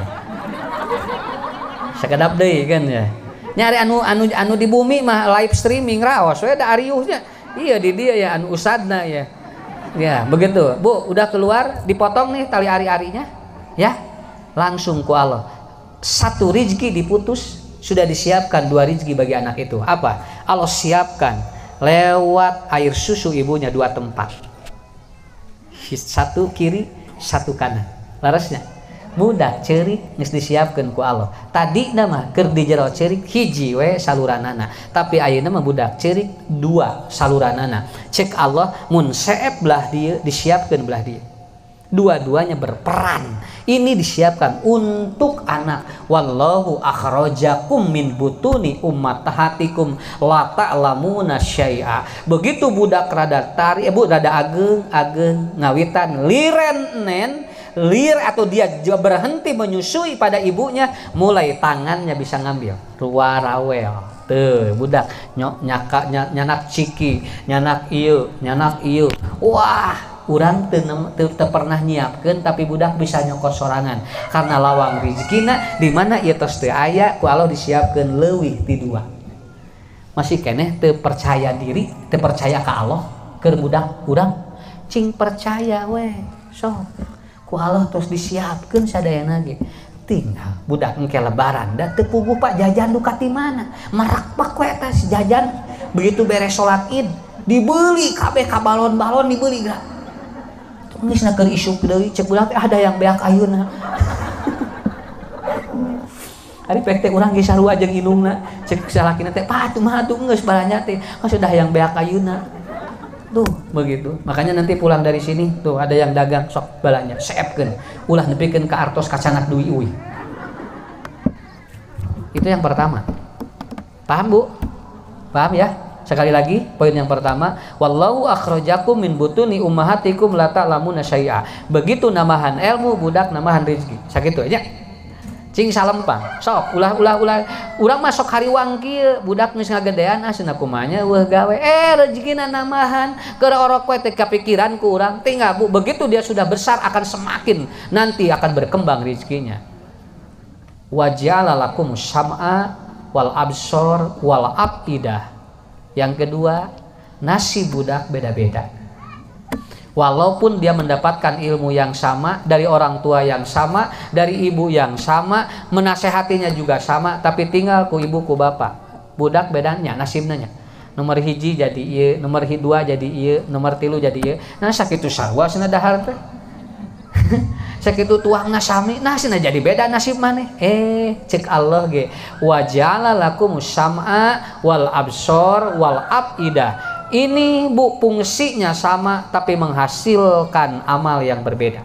Sekedap deui kan ya. Nyari anu anu anu di bumi mah live streaming raos we da ariuhnya. Iya di dia ya anu usadna ya. Ya, begitu. Bu, udah keluar, dipotong nih tali ari-arinya. Ya. Langsung ku Allah. Satu rezeki diputus, sudah disiapkan dua rezeki bagi anak itu. Apa? Allah siapkan lewat air susu ibunya dua tempat. Satu kiri, satu kanan. Larasnya. budak ceurik geus disiapkeun ku Allah. Tadi nama keur di jero ceurik hiji we saluranana, tapi ayeuna mah budak ceurik dua saluranana. Cek Allah mun seep belah dieu disiapkeun belah dieu. Dua-duanya berperan. Ini disiapkan untuk anak. Wallahu akhrajakum min butuni ummahatikum la ta'lamuna syai'a. Begitu budak rada tari, ibu rada ageng ageng ngawitan liren nen lir atau dia berhenti menyusui pada ibunya, mulai tangannya bisa ngambil ruar rawel. Tuh budak nyok nyaka nyanak ciki, nyanak ieu, nyanak ieu. Wah, urang teu teu pernah nyiapkeun tapi budak bisa nyokos sorangan karena lawang rezekina di mana ieu tos teu aya ku Allah disiapkeun leuwih ti dua. Masih keneh teu percaya diri, teu percaya ka Allah keur budak urang cing percaya we. So ku Allah tos disiapkeun sadayana ge. Tinggal budak engke lebaran da teu puguh Pak jajan duka ti mana. Marak pak we eta si jajan begitu beres salat Id dibeli kabeh ka balon-balon dibeli gerak. Geus na keur isuk deui cek budak teh ada yang beak ayeuna. Ari pek teh urang ge sarua jeung indungna cek salakina teh patuh mah atuh geus balanya teh kan sudah yang beak ayeuna. Tuh begitu. Makanya nanti pulang dari sini tuh ada yang dagang sok balanya seepkeun ulah nepikeun ka artos kacanak duwi uwi. Itu yang pertama. Paham Bu? Paham ya? Sekali lagi poin yang pertama, wallahu akhrajakum min butuni ummahatikum la ta'lamuna syai'a. Begitu namahan ilmu budak namahan rezeki. Sakitu aja. Cing salempang. Sok ulah ulah ulah urang mah sok hariwang kieu budak geus ngagedean asna kumanya weuh gawe eh rezekina namahan keur orok we teh kapikiran ku urang tinggal Bu begitu dia sudah besar akan semakin nanti akan berkembang rezekinya. Wa ja'ala lakum sam'a wal absor wal afidah. Yang kedua, nasib budak beda-beda. Walaupun dia mendapatkan ilmu yang sama dari orang tua yang sama, dari ibu yang sama, menasehatinya juga sama, tapi tinggal ku ibu ku bapak. Budak bedanya nasibnya. Nomor hiji jadi ieu, nomor dua jadi ieu, nomor tilu jadi ieu. Nah sakitu sarua cenah dahar teh. Sakitu tuangna sami, nah cenah jadi beda nasib maneh. Eh, cek Allah ge, wa ja'ala lakumus sam'a wal absor wal afidah. Ini Bu fungsinya sama tapi menghasilkan amal yang berbeda.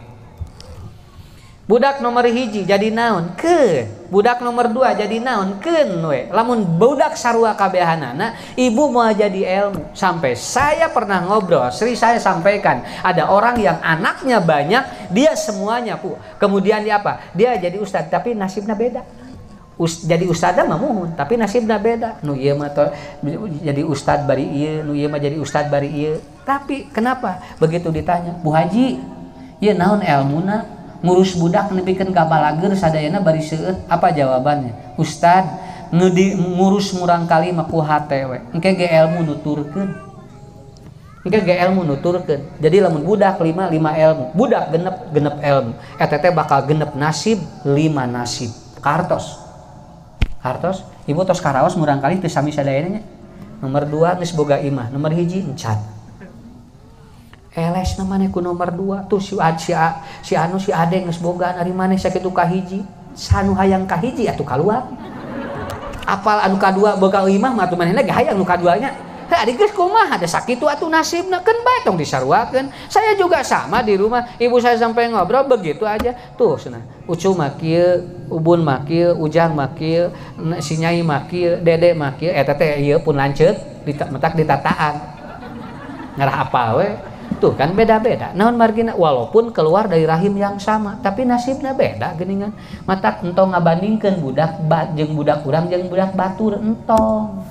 Budak nomor hiji jadi naon? Keun. Budak nomor dua jadi naon? Keun we. Lamun budak sarua kabehanana, ibu mau jadi ilmu. Sampai saya pernah ngobrol, sering saya sampaikan, ada orang yang anaknya banyak, dia semuanya Bu. Kemudian dia apa? Dia jadi ustadz tapi nasibnya beda. Us, jadi ustadzah mah muhun, tapi nasibnya beda. Nu ieu mah jadi ustadz bari ieu, nu ieu mah jadi ustadz bari ieu. Tapi kenapa? Begitu ditanya, Bu Haji, ieu naon ilmuna? Ngurus budak nepikeun ka balager sadayana bari seueut. Apa jawabannya? Ustad ngedi ngurus murang kali mah ku hate we. Engke ge ilmu nuturkeun. Engke ge ilmu nuturkeun. Jadi lamun budak lima lima ilmu, budak genep genep ilmu. Eta teh bakal genep nasib lima nasib. Kartos. Kartos, ibu tos karaos murang kali teu sami sadayana nya. Nomor dua geus boga imah, nomor hiji encan. Eles namanya ku nomor dua tuh si si, si anu si ade geus bogaan ari maneh sakitu kahiji sanu hayang kahiji atuh kaluar apal anu kadua boga imah mah atuh manehna ge hayang nu kaduanya heuh geus kumaha ada sakitu atuh nasibna keun bae tong disaruakeun. Saya juga sama di rumah ibu saya sampai ngobrol begitu aja tuh cenah ucu mah kieu ubun mah kieu ujang mah kieu si nyai mah kieu dede mah kieu eta teh ieu pun lanceut ditak ditataan ngarah apa we. Tuh kan beda-beda. Naon margina walaupun keluar dari rahim yang sama, tapi nasibnya beda geuningan. Matak entong ngabandingkeun budak jeung budak urang jeung budak batur entong.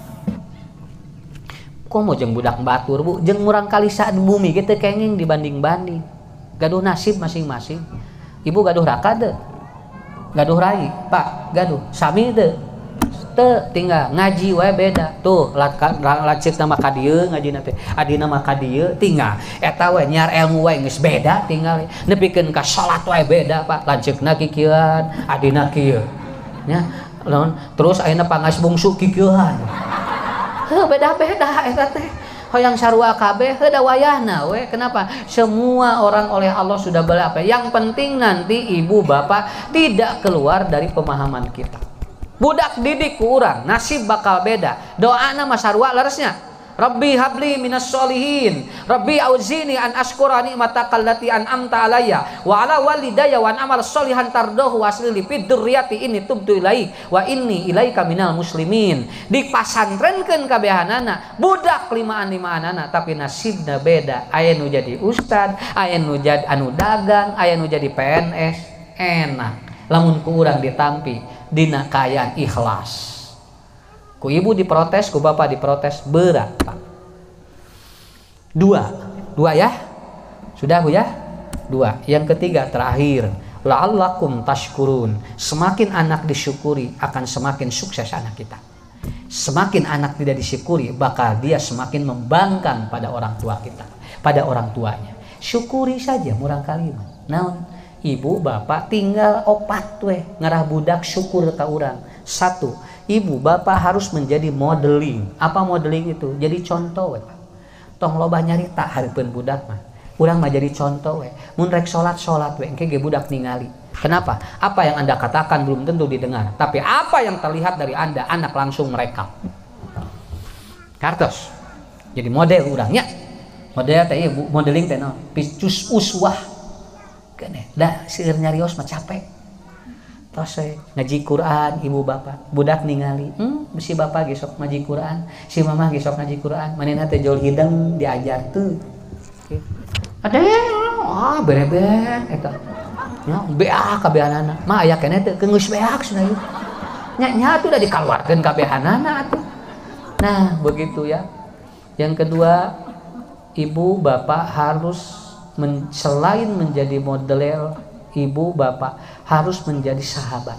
Komo jeung budak batur Bu, jeung urang kali saat bumi ge teu kenging dibanding-banding. Gaduh nasib masing-masing. Ibu gaduh raka teu? Gaduh rai, Pak, gaduh. Sami teu? Teu, tinggal ngaji wae beda. Tuh, lacip nama ka dieu ngajina teh. Adina mah ka dieu tinggal. Eta we nyar ilmu wae geus beda tinggal. Nepikeun ka salat wae beda, Pak. Lanceukna kikieuan, adina kieu. Nya, lamun terus ayeuna pangas bungsu kikieuan. Heuh, beda-beda eta teh. hoyang sarua kabeh heuda wayahna we. Kenapa? Semua orang oleh Allah sudah boleh apa? Yang penting nanti ibu bapak tidak keluar dari pemahaman kita. Budak didik ku urang, nasib bakal beda. Doana mah sarua leresnya. Rabbi habli minas solihin, Rabbi auzini an ashkura ni'mataka allati an'amta alayya wa ala walidayya wa an amal solihan tardahu wasli li fid dzurriyyati inni tubtu ilaik wa inni ilaika minal muslimin. Dipasantrenkeun kabehanana budak limaan-limaanana tapi nasibna beda. Aya nu jadi ustad, aya nu jadi anu dagang, aya nu jadi P N S. Enak lamun ku urang ditampi dina kaayaan ikhlas. Ku ibu diprotes, ku bapak diprotes, berat Pak. Dua, dua ya, sudah Bu ya, dua. Yang ketiga terakhir, la'allakum tashkurun. Semakin anak disyukuri akan semakin sukses anak kita. Semakin anak tidak disyukuri bakal dia semakin membangkang pada orang tua kita, pada orang tuanya. Syukuri saja murang kalimat. Naon? Ibu bapak tinggal opat weh ngarah budak syukur ka urang. Satu, ibu bapak harus menjadi modeling. Apa modeling itu? Jadi contoh we. Tong loba nyarita hareupeun budak mah. Urang mah jadi contoh we. Mun rek salat-salat we engke ge budak ningali. Kenapa? Apa yang Anda katakan belum tentu didengar, tapi apa yang terlihat dari Anda anak langsung merekam. Kartos. Jadi model urangnya. Model teh ieu modeling teh naon? Picus uswah. Keneh. Da seueur nyarios mah capek. Tos ngaji Quran ibu bapak budak ningali hmm, si bapak gesok ngaji Quran si mama gesok ngaji Quran manehna teh jol hideng diajar tuh okay. Ada ah berebet eta nya beak kabehanana mah aya keneh teh geus beak cenah ieu nya nya tuh udah dikaluarkeun kabehanana atuh. Nah begitu ya. Yang kedua, ibu bapak harus men, selain menjadi model, ibu bapak harus menjadi sahabat.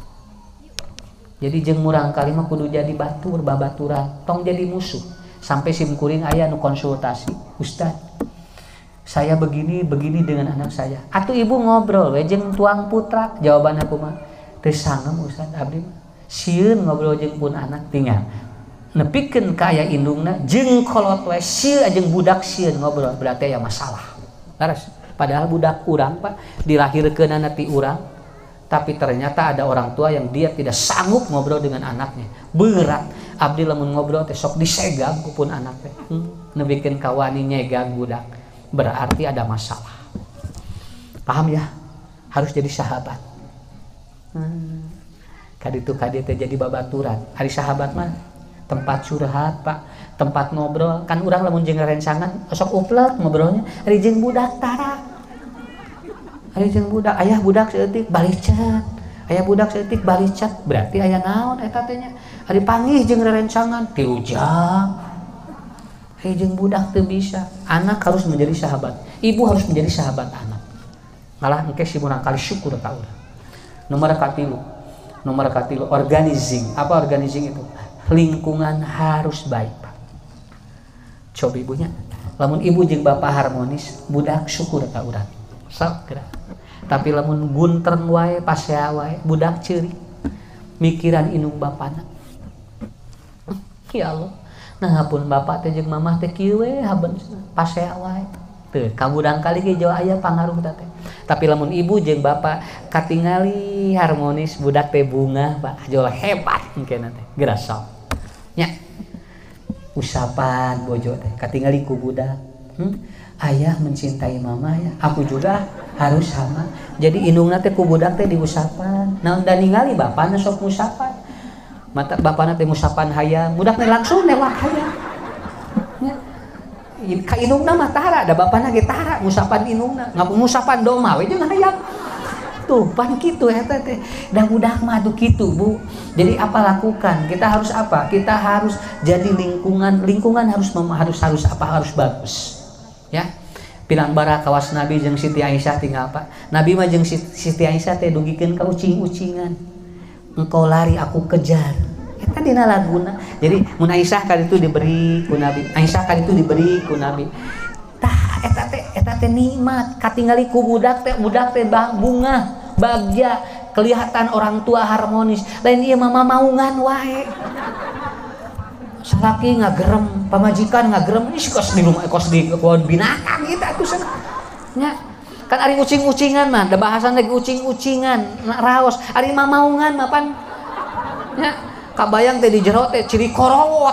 Jadi jeung murang kali mah kudu jadi batur babaturan, tong jadi musuh. Sampai simkuring aya nu konsultasi, Ustad, saya begini begini dengan anak saya. Atuh ibu ngobrol we jeung tuang putra, jawaban aku mah teu sangem Ustad abdi mah. Sieun ngobrol jeung pun anak tinggal nepikeun ka aya indungna jeung kolot we sieun jeung budak sieun ngobrol berarti aya masalah. Laras. Padahal budak urang Pak dilahirkeunana ti urang, tapi ternyata ada orang tua yang dia tidak sanggup ngobrol dengan anaknya. Berat. Abdi lamun ngobrol teh sok disegag ku pun anak teh. Hmm, nebikeun ka wani nyegag budak. Berarti ada masalah. Paham ya? Harus jadi sahabat. Hmm. Kaditu kadi teh jadi babaturan. Hari sahabat mah tempat curhat Pak, tempat ngobrol. Kan urang lamun jeung rencangan sok uplek ngobrolnya ari jeung budak tara. Ari jeung budak, ayah budak seutik balicet. Ayah budak seutik balicet, berarti aya naon eta teh nya? Ari panggih jeung rerencangan tilu jam. Ari jeung budak teu bisa. Anak harus menjadi sahabat. Ibu harus menjadi sahabat anak. Malah engke si murang kali syukur ka urang. Nomor katilu. Nomor katilu organizing. Apa organizing itu? Lingkungan harus baik, Pak. Coba ibunya. Lamun ibu jeung bapak harmonis, budak syukur ka urang. Sok kira. Tapi lamun guntern wae pasea wae budak ceurik mikiran indung bapana. Ya Allah. Nah ngapun bapak teh jeung mamah teh kieu we haben pasea wae. Teu kabudang kali ge jauh aya pangaruh teh. Tapi lamun ibu jeung bapak katingali harmonis budak teh bunga Pak jauh hebat engkeuna teh geura sok. Nya. Usapan bojo teh katingali ku budak. Hmm? Ayah mencintai mama ya, aku juga harus sama. Jadi indungna teh ku budak teh diusapan. Naon da ningali bapana sok musapan. Mata bapana teh musapan hayang, budak teh langsung newak hayang. Ya. Ka indungna mah tara, da bapana ge tara musapan indungna. Ngapun musapan doma we jeung hayang. Tuh, pan kitu eta teh. Da budak mah tuh kitu, Bu. Jadi apa lakukan? Kita harus apa? Kita harus jadi lingkungan, lingkungan harus harus harus apa? Harus bagus. Ya, pilang bara kawas Nabi jeung Siti Aisyah tinggal Pak. Nabi mah jeung Siti Aisyah teh dugikeun ka ucing-ucingan. Engkau lari aku kejar. Eta dina laguna. Jadi mun Aisyah kali itu diberi ku Nabi. Aisyah kali itu diberi ku Nabi. Tah eta teh eta teh nikmat katingali ku budak teh budak teh bunga, bagja, kelihatan orang tua harmonis. Lain ieu mah maungan wae. salaki ngagerem, pamajikan ngagerem, ini kos di rumah kos di kebun binatang gitu atuh sana. Nya kan ari ucing-ucingan mah, da bahasan lagi ucing-ucingan, na raos, ari mamaungan mah pan. Nya kabayang teh di jero teh ciri korowot.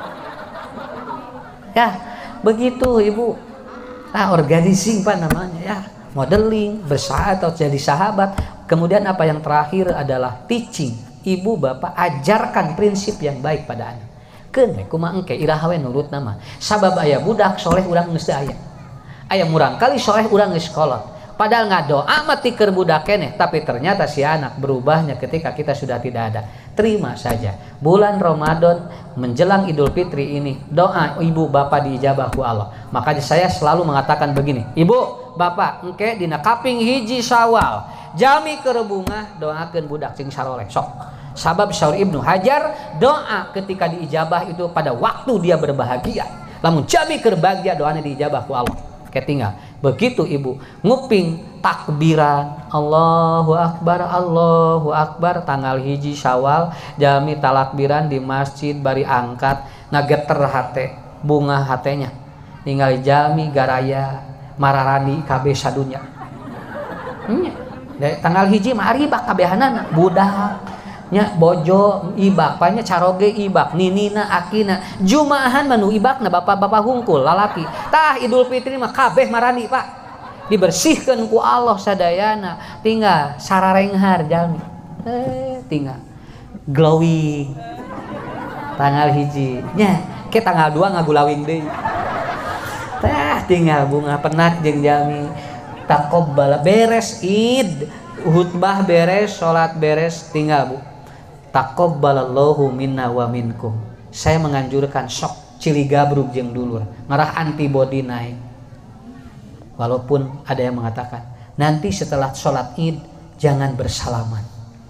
Ya, begitu Ibu. Nah, organizing Pak namanya ya, modeling, bersahabat atau jadi sahabat. Kemudian apa yang terakhir adalah teaching. Ibu Bapak ajarkan prinsip yang baik pada anak. Keun kumaha engke iraha we nurut nama. Sabab aya budak soleh urang geus teu aya. Aya murang kali soleh urang geus kolot. Padahal ngadoa mah ti keur budak keneh, tapi ternyata si anak berubahnya ketika kita sudah tidak ada. Terima saja. Bulan Ramadan menjelang Idul Fitri ini, doa ibu bapak diijabah ku Allah. Makanya saya selalu mengatakan begini, ibu bapak engke dina kaping hiji Syawal jami keur bunga doakeun budak cing saroleh sok. Sabab Syaur Ibnu Hajar, doa ketika diijabah itu pada waktu dia berbahagia. Lamun jami keur bahagia doanya diijabah ku Allah. Ketinggal begitu ibu nguping takbiran Allahu Akbar Allahu Akbar tanggal hiji Syawal jami talakbiran di masjid bari angkat ngageter hate bunga hatenya tinggal jami garaya mararani kabeh sadunya. Hmm. Tanggal hiji mah ari ibak kabehanana budak nya bojo ibak panya caroge ibak ninina akina jumaahan manu ibakna bapak-bapak hungkul lalaki tah Idul Fitri mah kabeh marani Pak dibersihkeun ku Allah sadayana tinggal sararenghar jalmi eh tinggal glowing tanggal hiji nya ke tanggal dua ngagulawing deui tah tinggal bunga penak jeung jalmi taqabbal beres Id khutbah beres salat beres tinggal Bu taqabbalallahu minna wa minkum. Saya menganjurkan sok cili gabrug jeung dulur ngarah antibody naik. Walaupun ada yang mengatakan nanti setelah sholat Id jangan bersalaman.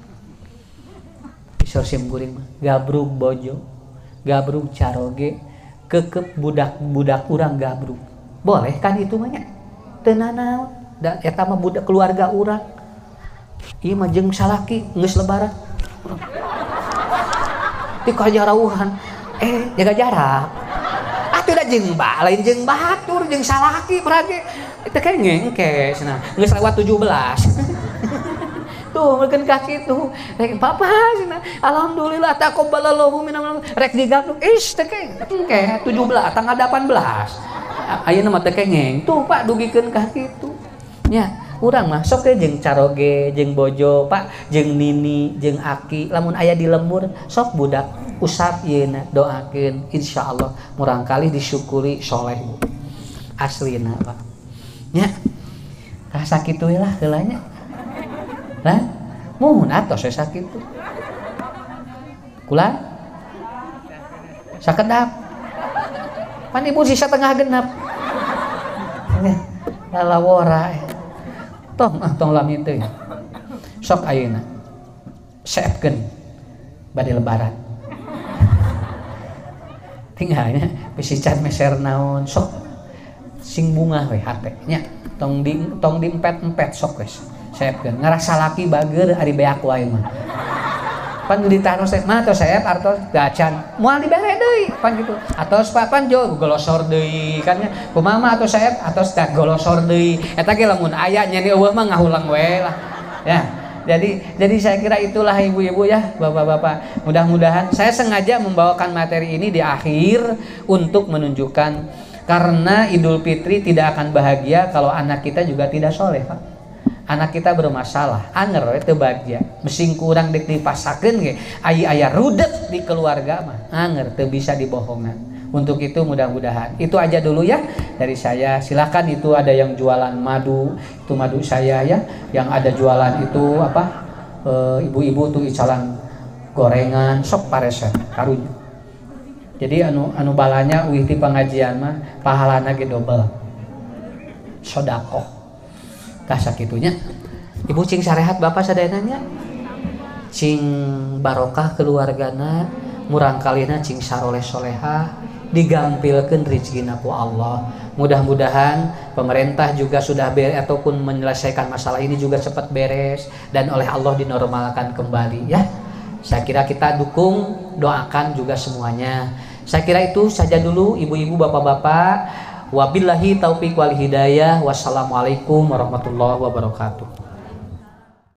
Isor sim guring mah gabrug bojo, gabrug caroge, kekep budak-budak urang gabrug. Boleh kan itu mah nya? Teu nanaon. Da eta mah budak keluarga urang. Ieu mah jeung salaki geus lebaran. Di kajarauhan eh jaga jarak atuh da jeung ba lain jeung batur jeung salaki berage eta kayak ngengke cenah geus lewat tujuh belas tuh meukeun ka kitu rek papa cenah alhamdulillah taqabbalallahu minna rek digapluk is teh engke tujuh belas tanggal delapan belas ayeuna mah teh kengeng tuh Pak dugikeun ka kitu nya urang mah sok teh jeung caroge jeung bojo Pak jeung nini jeung aki lamun aya di lembur sok budak usap yeuna doakeun insyaallah murang kali disyukuri soleh aslina Pak nya rasa kitu lah heula nya lah muhun atos we sakitu kula sakedap pan ibu sisa tengah genep lalawora tong ah tong lami teuing sok ayeuna saepkeun bade lebaran tinggalnya bisi can meser naon sok sing bunga we hate nya tong di tong diempet-empet sok wes saepkeun ngarasa laki bager ari beak wae mah pan ditanos teh mah tos saep artos gacan moal dibere deui pan kitu atos papan jo golosor deui kan nya kumaha mah atos saep atos teh golosor deui eta ge lamun aya nya di eueuh mah ngahulang we lah ya jadi jadi saya kira itulah ibu-ibu ya bapak-bapak mudah-mudahan saya sengaja membawakan materi ini di akhir untuk menunjukkan karena Idul Fitri tidak akan bahagia kalau anak kita juga tidak soleh Pak. Anak kita bermasalah anger teu bahagia besing kurang dek dipasakeun ge aya aya rudet di keluarga mah anger teu bisa dibohongan. Untuk itu mudah-mudahan itu aja dulu ya dari saya. Silakan itu ada yang jualan madu itu madu saya ya, yang ada jualan itu apa ibu-ibu tuh icalan gorengan sok paresan karunya. Jadi anu anu balanya uih ti pengajian mah pahalana ge double sedekah tah sakitunya. Ibu cing sarehat bapak sadananya cing barokah keluargana murang kalina cing saroleh solehah digampilkeun rezekina ku Allah. Mudah-mudahan pemerintah juga sudah beres ataupun menyelesaikan masalah ini juga cepat beres dan oleh Allah dinormalkan kembali ya. Saya kira kita dukung, doakan juga semuanya. Saya kira itu saja dulu ibu-ibu, bapak-bapak. Wabillahi taufiq wal hidayah. Wassalamualaikum warahmatullahi wabarakatuh.